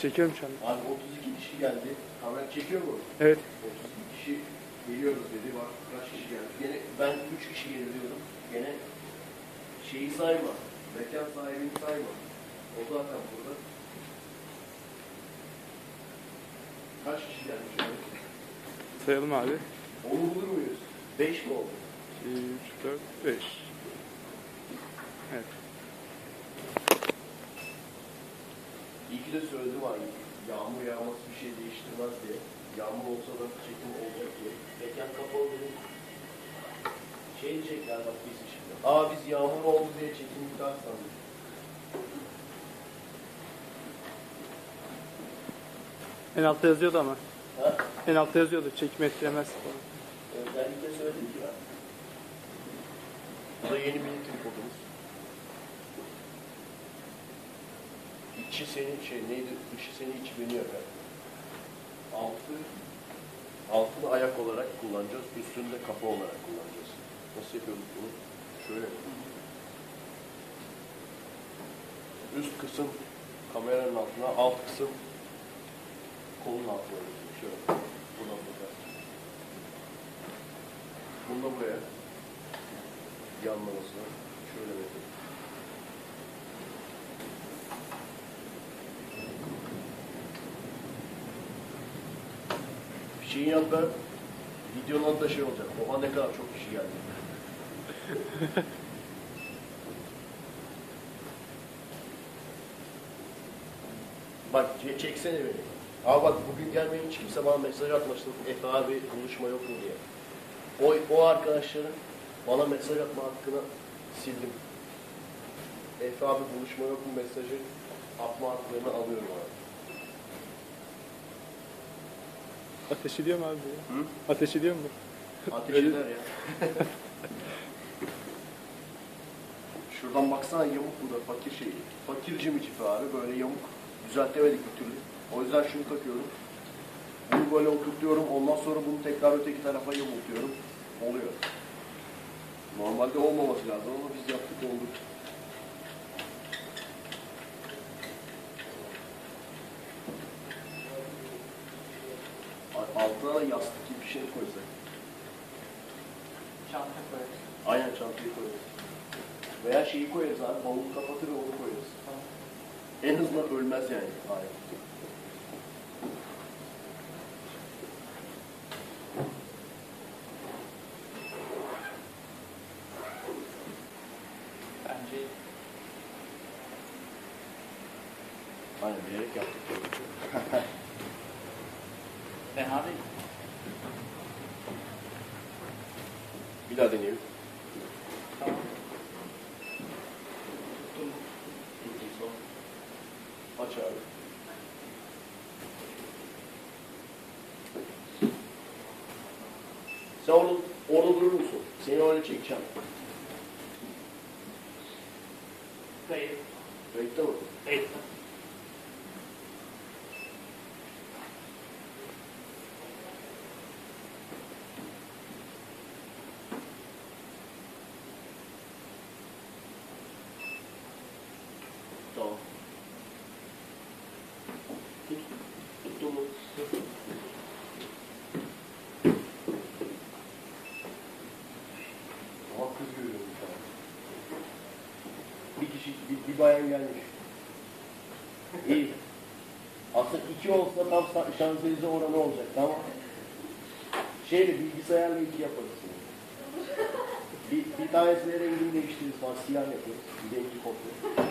Çekiyorum şu an. Abi 32 kişi geldi. Kamera çekiyor mu? Evet. 32 kişi geliyoruz dedi. Bak kaç kişi geldi. Gene ben 3 kişi geliyorum. Gene şeyi sayma. Mekan sahibini sayma. O zaten burada. Kaç kişi gelmiş abi? Sayalım abi. Onu bulur muyuz? 5 mi oldu? 2, 3, 4, 5. Evet. İyi ki de söyledim abi. Yağmur yağması bir şey değiştirmez diye. Yağmur olsa da çekim olacak diye. Mekan kapalı dedim. Şey diyecekler bak biz şimdi. Biz yağmur oldu diye çekim iptal sandık. En altta yazıyordu ama. Ha? En altta yazıyordu. Çekim etkilemez falan. Özellikle söyledim ki ben. Bu da yeni milletin kodumuz. İçi senin neydi? Dışı senin içi beni yakar. Altını ayak olarak kullanacağız. Üstünü de kapı olarak kullanacağız. Nasıl yapıyorduk bunu? Şöyle. Üst kısım kameranın altına, alt kısım kolun altına. Şöyle. Buradan bakacağız. Bunu da buraya. Yanlamasına. Şöyle bakayım. Şeyin yanında videonun adı da şey olacak. Oha ne kadar çok kişi geldi. Bak çeksene beni. Bak bugün gelmeyen hiç kimse bana mesaj atmasın. Efe abi buluşma yok mu diye. O arkadaşların bana mesaj atma hakkını sildim. Efe abi buluşma yok mu mesajı atma haklarını alıyorum abi. Ateş ediyor mu abi bu? Hı? Ateş ediyor mu? Ateş eder ya. Şuradan baksana yamuk bu da fakir şeyi. Fakir cimicipi abi böyle yamuk. Düzeltemedik bir türlü. O yüzden şunu takıyorum. Bunu böyle oturtuyorum. Ondan sonra bunu tekrar öteki tarafa yamultuyorum. Oluyor. Normalde olmaması lazım ama biz yaptık oldu. Altına da yastık gibi bir şey koysak. Çanta koyarız. Aynen çantayı koyarız. Veya şeyi koyarız abi. Bavulu kapatır ve onu koyarız. Tamam. En azından ölmez yani. Aynen. Bence Aynen bilerek yaptık. fena değil. Bir daha deneyelim. Tamam. Aç abi. Sen orada durur musun? Seni öyle çekeceğim. Kayıt. Kayıtta mı? Kayıt. Tamam. Tuttu mu? Ama kız görüyorum şu an. Bir bayan gelmiş. İyi. Aslında 2 olsa tam şanselize oranı olacak, tamam. Bilgisayarla 2 yaparız. Bir tanesine rengini değiştiririz falan, siyah yaparız. Bir rengi komple.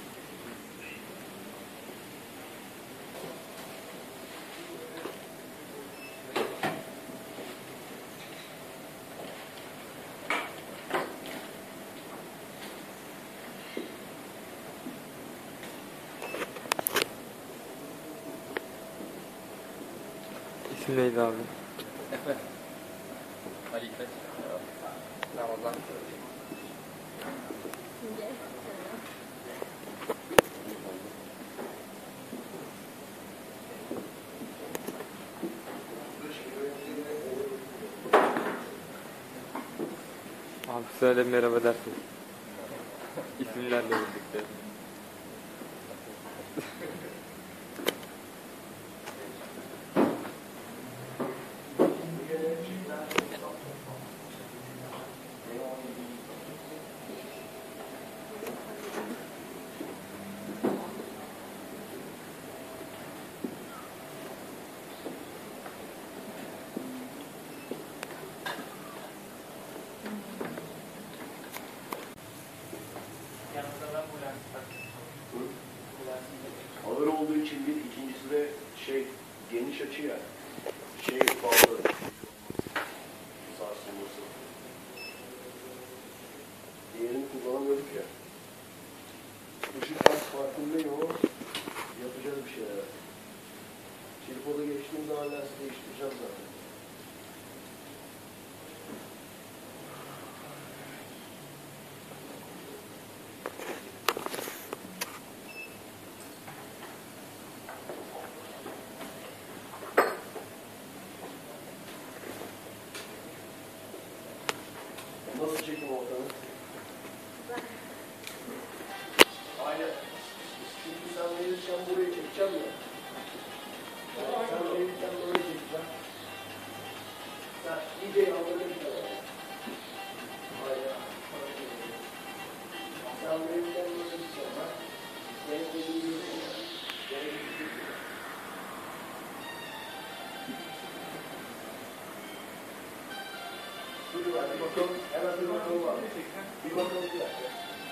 İsim neydi abi? Efe. Ali İpek. Ramazan. Abi söyle merhaba dersin. İsimlerle birlikte. şey geniş açı ya. Şey fazla. Sarsılması. Diğerini kullanamıyorduk ya. Işık farkındayım ama yapacağız bir şeyler. Tripoda geçtiğim zaman lensi değiştireceğim zaten. Nasıl çekim ortamı? Aynen. Çünkü sen verirken burayı çekeceğim ya. Sen verirken böyle çekeceğim. Sen iyice yandırmışsın. Aynen. Sen verirken böyle çekeceğim. Benim dediğim gibi. Bir bakalım. Hemen bir bakalım var. Bir bakalım bir dakika.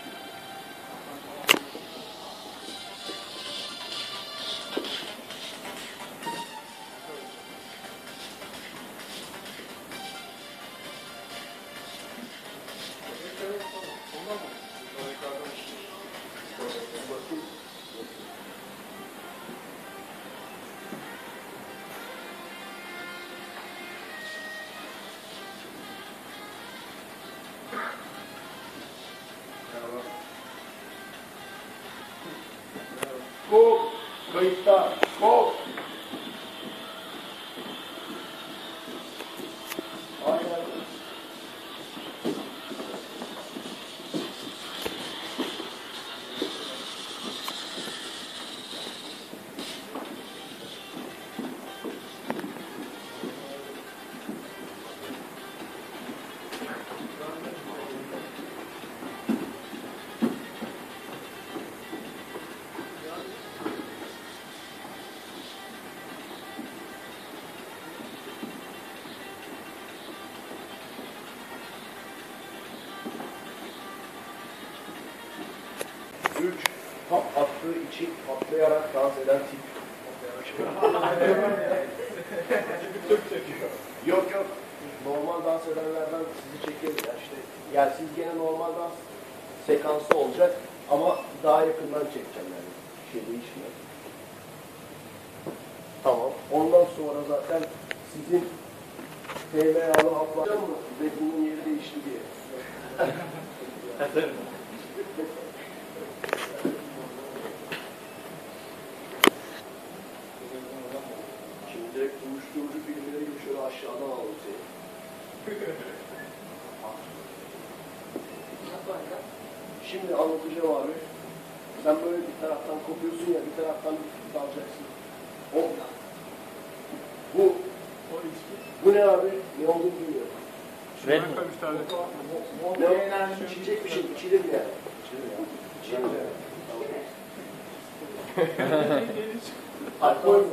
Go! Kayıtta! Go! Aynen. Üç, tap attığı için patlayarak dans eden tip. Yok yok. Normal dans edenlerden sizi çekeriz ya işte. Yani siz gene normal dans sekansı olacak ama daha yakından çekeceğim yani. Bir şey değişmiyor. Tamam. Ondan sonra zaten sizin TMA'lı haplar mı? Ve bunun yeri değişti diye. Şimdi direkt uyuşturucu filmleri gibi şöyle aşağıdan alalım seni. Şimdi anlatacağım abi. Sen böyle bir taraftan kopuyorsun ya, bir taraftan dalacaksın. Hop. Bu ne abi? Ne olduğunu bilmiyorum. Red mi? Ne o? İçecek bir şey, içilir mi yani? İçilir mi yani? Alkol mü?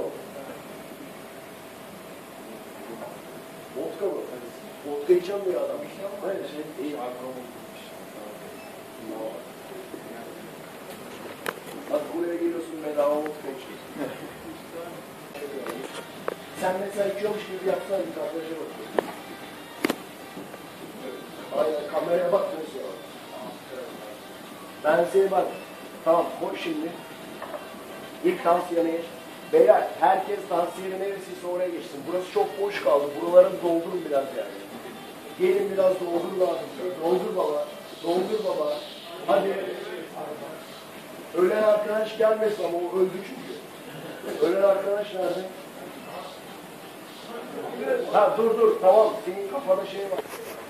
Vodka mı? Vodka içen bir adam. Böyle şey. İyi. Bak buraya geliyorsun bedava vodka içiyorsun. Sen mesela içiyormuş gibi yapsan bir kadraja bakıyorsun. Aynen kameraya bak mesela. Ben size bak. Tamam koy şimdi. İlk dans yerine geç. Beyler herkes dans yerine neresiyse oraya geçsin. Burası çok boş kaldı. Buraları doldurun biraz yani. Gelin biraz doldur lazım. Doldur baba. Doldur baba. Hadi. Ölen arkadaş gelmesin ama o öldü çünkü. Ölen arkadaş nerede? Ha dur tamam. Senin kafada şey var.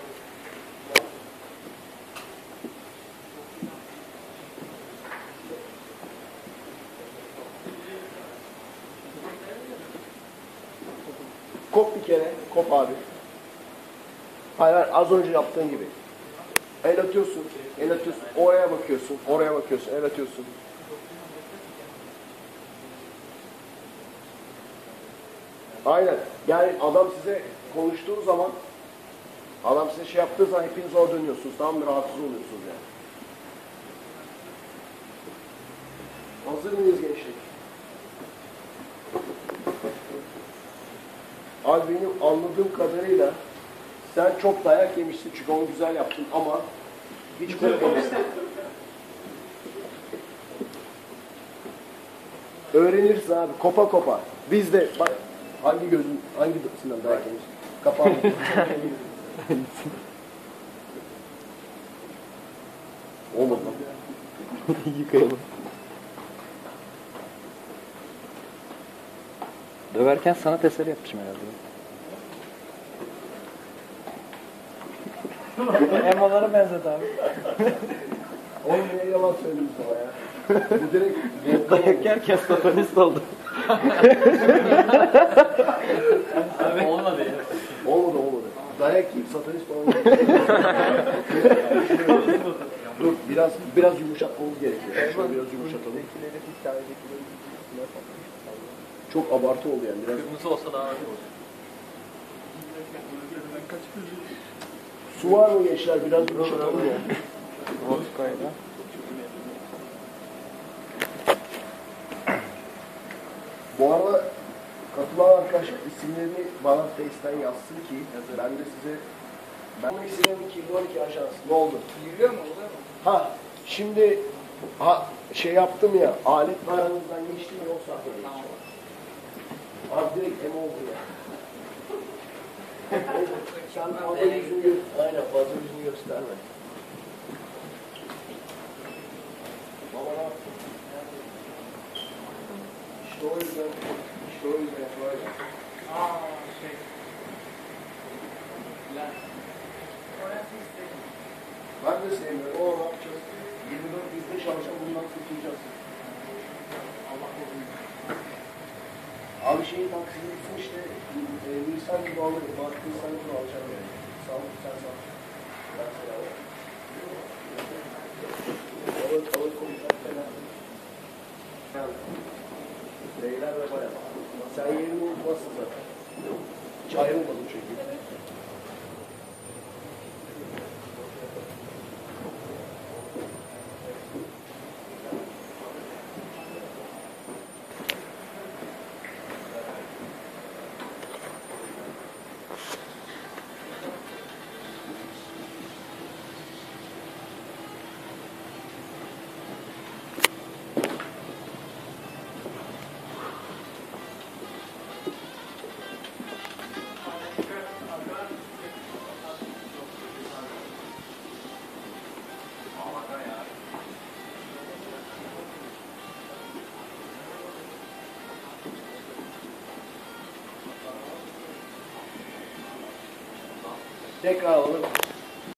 Kop bir kere. Kop abi. Hayır az önce yaptığın gibi. El atıyorsun. El atıyorsun. Oraya bakıyorsun. Oraya bakıyorsun. El atıyorsun. Aynen. Yani adam size konuştuğu zaman adam size şey yaptığı zaman hepiniz orada dönüyorsunuz. Tamam mı? Rahatsız oluyorsunuz yani. Hazır mıyız gençlik? Abi benim anladığım kadarıyla sen çok dayak yemişsin çünkü onu güzel yaptın ama hiç korkmamışsın. Öğrenirsin abi kopa kopa. Biz de bak hangi gözün hangisinden dayak yemişsin? Kapağını. Olmadı lan. Yıkayalım. Döverken sanat eseri yapmışım herhalde. Elmalara benzedi abi. Oğlum niye yalan söylüyorsun sana ya? Bu direkt Dayak yerken satanist oldu. Olmadı ya. olmadı. Dayak yiyip satanist olmadı. Dur biraz yumuşatmamız gerekiyor. Şöyle biraz yumuşatalım. Çok abartı oldu yani biraz. Kırmızı olsa daha iyi olur. Su var mı gençler? Biraz yumuşatalım ya. Vodka'yla. Bu arada katılan arkadaşlar isimlerini bana Face'ten yazsın ki ben de size ben isimlerim 2012 ajans. Ne oldu? Yürüyor mu? Oluyor mu? Ha şimdi şey yaptım ya alet aranızdan geçtim ya o sahneye geçeceğim. Abi direkt em oldu ya. Sen fazla yüzünü aynen fazla yüzünü gösterme. Baba ne yaptın? İşte o yüzden böyle. Ben de sevmiyorum. O ne yapacağız? 24 bizde çalışan bundan kurtulacağız. Abi şeyin taksini tutsun işte Nisan gibi alırım. Mart Nisan gibi alacağım yani. Sağlık sen sağ. Ben selam. Alır konuşacak falan. Beyler ve bayan. Sen yerini unutmazsın zaten. Hiç ayrılmadın çünkü. Tekrar alalım.